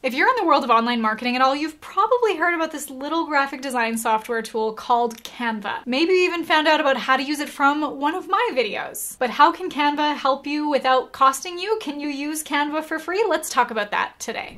If you're in the world of online marketing at all, you've probably heard about this little graphic design software tool called Canva. Maybe you even found out about how to use it from one of my videos. But how can Canva help you without costing you? Can you use Canva for free? Let's talk about that today.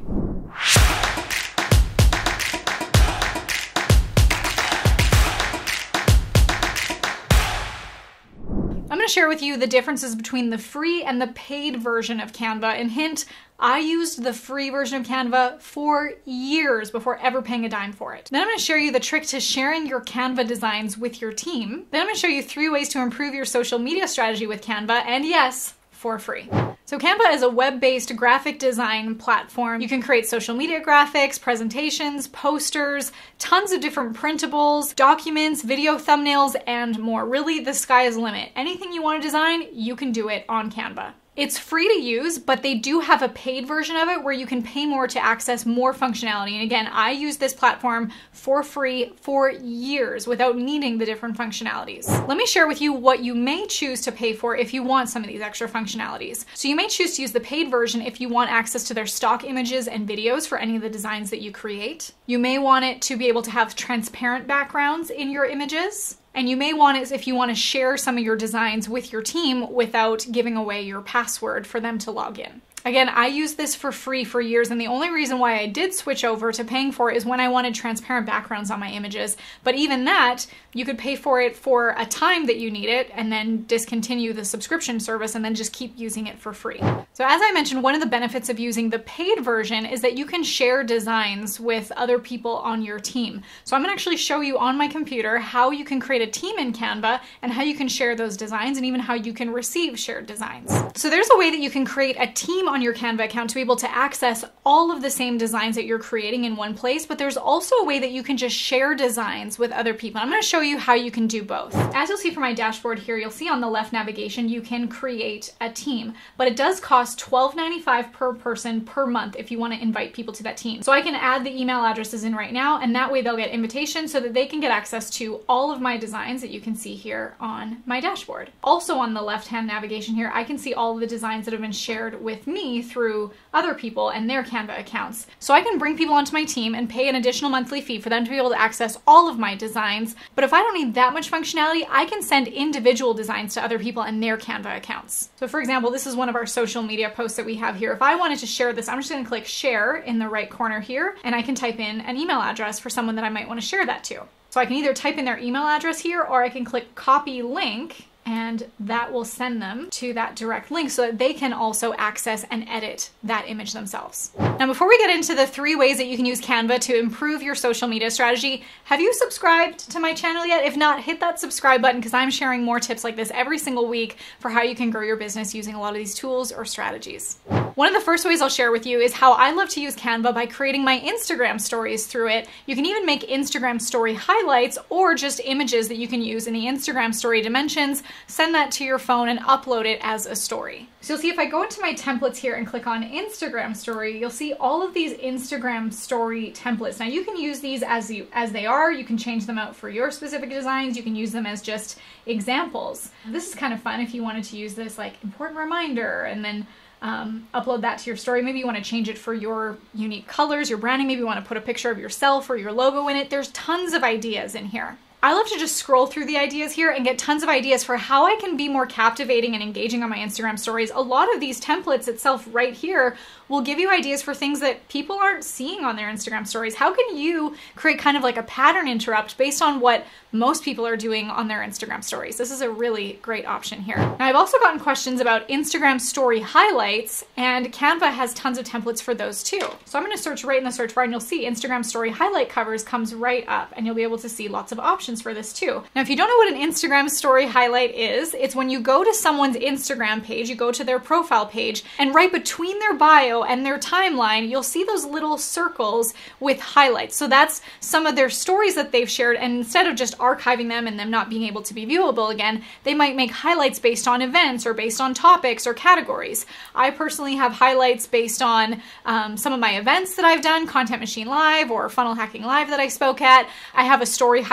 I'm going to share with you the differences between the free and the paid version of Canva. And hint, I used the free version of Canva for years before ever paying a dime for it. Then I'm going to share you the trick to sharing your Canva designs with your team. Then I'm going to show you 3 ways to improve your social media strategy with Canva, and yes, for free. So Canva is a web-based graphic design platform. You can create social media graphics, presentations, posters, tons of different printables, documents, video thumbnails, and more. Really, the sky is the limit. Anything you want to design, you can do it on Canva. It's free to use, but they do have a paid version of it where you can pay more to access more functionality. And again, I used this platform for free for years without needing the different functionalities. Let me share with you what you may choose to pay for if you want some of these extra functionalities. So you may choose to use the paid version if you want access to their stock images and videos for any of the designs that you create. You may want it to be able to have transparent backgrounds in your images. And you may want it if you want to share some of your designs with your team without giving away your password for them to log in. Again, I used this for free for years, and the only reason why I did switch over to paying for it is when I wanted transparent backgrounds on my images. But even that, you could pay for it for a time that you need it and then discontinue the subscription service and then just keep using it for free. So as I mentioned, one of the benefits of using the paid version is that you can share designs with other people on your team. So I'm going to actually show you on my computer how you can create a team in Canva and how you can share those designs and even how you can receive shared designs. So there's a way that you can create a team on your Canva account to be able to access all of the same designs that you're creating in one place, but there's also a way that you can just share designs with other people. I'm going to show you how you can do both. As you'll see from my dashboard here, you'll see on the left navigation, you can create a team, but it does cost $12.95 per person per month if you want to invite people to that team. So I can add the email addresses in right now, and that way they'll get invitations so that they can get access to all of my designs that you can see here on my dashboard. Also on the left-hand navigation here, I can see all of the designs that have been shared with me through other people and their Canva accounts. So I can bring people onto my team and pay an additional monthly fee for them to be able to access all of my designs. But if I don't need that much functionality, I can send individual designs to other people and their Canva accounts. So for example, this is one of our social media posts that we have here. If I wanted to share this, I'm just going to click share in the right corner here, and I can type in an email address for someone that I might want to share that to. So I can either type in their email address here, or I can click copy link, and that will send them to that direct link so that they can also access and edit that image themselves. Now, before we get into the 3 ways that you can use Canva to improve your social media strategy, have you subscribed to my channel yet? If not, hit that subscribe button because I'm sharing more tips like this every single week for how you can grow your business using a lot of these tools or strategies. One of the first ways I'll share with you is how I love to use Canva by creating my Instagram stories through it. You can even make Instagram story highlights or just images that you can use in the Instagram story dimensions, send that to your phone and upload it as a story. So you'll see if I go into my templates here and click on Instagram story, you'll see all of these Instagram story templates. Now you can use these as they are. You can change them out for your specific designs. You can use them as just examples. This is kind of fun if you wanted to use this like important reminder and then upload that to your story. Maybe you want to change it for your unique colors, your branding. Maybe you want to put a picture of yourself or your logo in it. There's tons of ideas in here. I love to just scroll through the ideas here and get tons of ideas for how I can be more captivating and engaging on my Instagram stories. A lot of these templates itself right here will give you ideas for things that people aren't seeing on their Instagram stories. How can you create kind of like a pattern interrupt based on what most people are doing on their Instagram stories? This is a really great option here. Now, I've also gotten questions about Instagram story highlights, and Canva has tons of templates for those too. So I'm going to search right in the search bar and you'll see Instagram story highlight covers comes right up, and you'll be able to see lots of options for this too. Now, if you don't know what an Instagram story highlight is, it's when you go to someone's Instagram page, you go to their profile page, and right between their bio and their timeline, you'll see those little circles with highlights. So that's some of their stories that they've shared, and instead of just archiving them and them not being able to be viewable again, they might make highlights based on events or based on topics or categories. I personally have highlights based on some of my events that I've done, Content Machine Live or Funnel Hacking Live that I spoke at. I have a story highlight based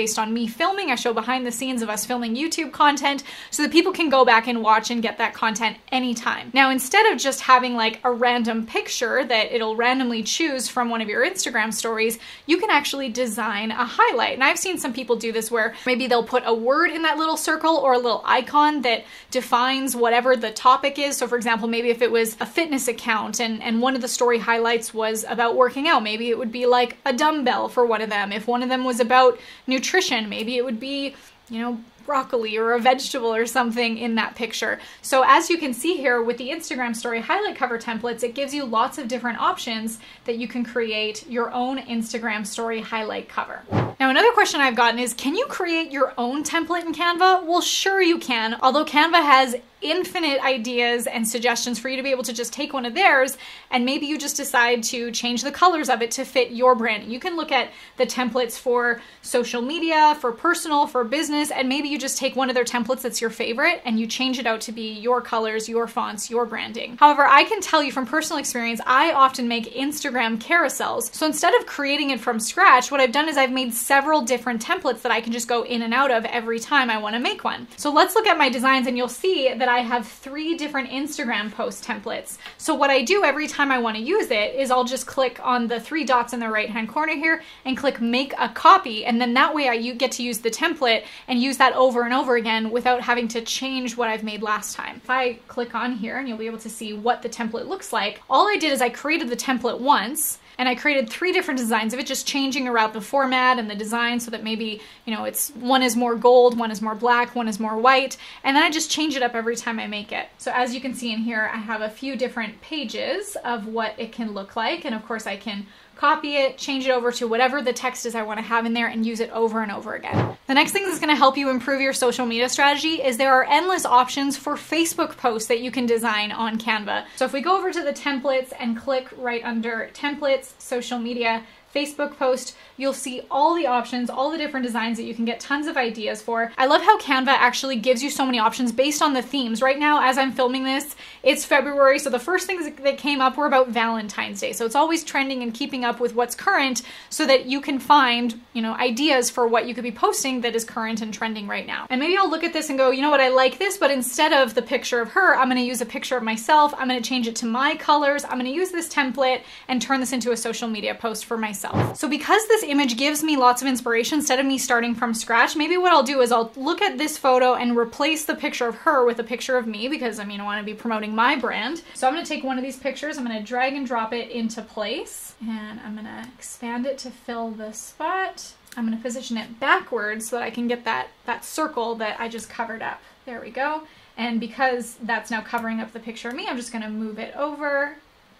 based on me filming. I show behind the scenes of us filming YouTube content so that people can go back and watch and get that content anytime. Now, instead of just having like a random picture that it'll randomly choose from one of your Instagram stories, you can actually design a highlight. And I've seen some people do this where maybe they'll put a word in that little circle or a little icon that defines whatever the topic is. So for example, maybe if it was a fitness account and one of the story highlights was about working out, maybe it would be like a dumbbell for one of them. If one of them was about nutrition, maybe it would be, you know, broccoli or a vegetable or something in that picture. So as you can see here with the Instagram story highlight cover templates, it gives you lots of different options that you can create your own Instagram story highlight cover. Now, another question I've gotten is, can you create your own template in Canva? Well, sure you can, although Canva has infinite ideas and suggestions for you to be able to just take one of theirs and maybe you just decide to change the colors of it to fit your branding. You can look at the templates for social media, for personal, for business, and maybe you just take one of their templates that's your favorite and you change it out to be your colors, your fonts, your branding. However, I can tell you from personal experience, I often make Instagram carousels. So instead of creating it from scratch, what I've done is I've made several different templates that I can just go in and out of every time I want to make one. So let's look at my designs and you'll see that I have 3 different Instagram post templates. So what I do every time I want to use it is I'll just click on the 3 dots in the right hand corner here and click make a copy, and then that way you get to use the template and use that over and over again without having to change what I've made last time. If I click on here, and you'll be able to see what the template looks like, all I did is I created the template once and I created 3 different designs of it, just changing around the format and the design so that maybe, you know, it's one is more gold, one is more black, one is more white, and then I just change it up every time I make it. So as you can see in here, I have a few different pages of what it can look like, and of course I can copy it, change it over to whatever the text is I want to have in there, and use it over and over again. The next thing that's going to help you improve your social media strategy is there are endless options for Facebook posts that you can design on Canva. So if we go over to the templates and click right under templates, social media, Facebook post, you'll see all the options, all the different designs that you can get tons of ideas for. I love how Canva actually gives you so many options based on the themes. Right now, as I'm filming this, it's February, so the first things that came up were about Valentine's Day. So it's always trending and keeping up with what's current so that you can find, you know, ideas for what you could be posting that is current and trending right now. And maybe I'll look at this and go, you know what, I like this, but instead of the picture of her, I'm gonna use a picture of myself. I'm gonna change it to my colors. I'm gonna use this template and turn this into a social media post for myself. So because this image gives me lots of inspiration, instead of me starting from scratch, maybe what I'll do is I'll look at this photo and replace the picture of her with a picture of me, because I mean, I want to be promoting my brand. So I'm going to take one of these pictures, I'm going to drag and drop it into place, and I'm going to expand it to fill this spot. I'm going to position it backwards so that I can get that circle that I just covered up. There we go. And because that's now covering up the picture of me, I'm just going to move it over.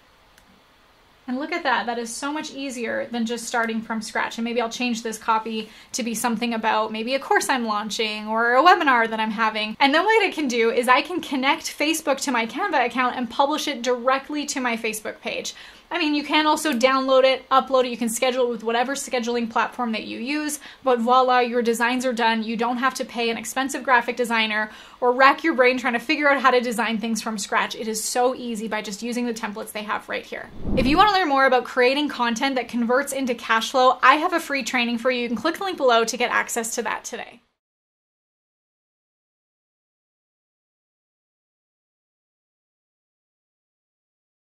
And look at that, that is so much easier than just starting from scratch. And maybe I'll change this copy to be something about maybe a course I'm launching or a webinar that I'm having. And then what I can do is I can connect Facebook to my Canva account and publish it directly to my Facebook page. I mean, you can also download it, upload it, you can schedule it with whatever scheduling platform that you use, but voila, your designs are done. You don't have to pay an expensive graphic designer or rack your brain trying to figure out how to design things from scratch. It is so easy by just using the templates they have right here. If you want to learn more about creating content that converts into cash flow, I have a free training for you. You can click the link below to get access to that today.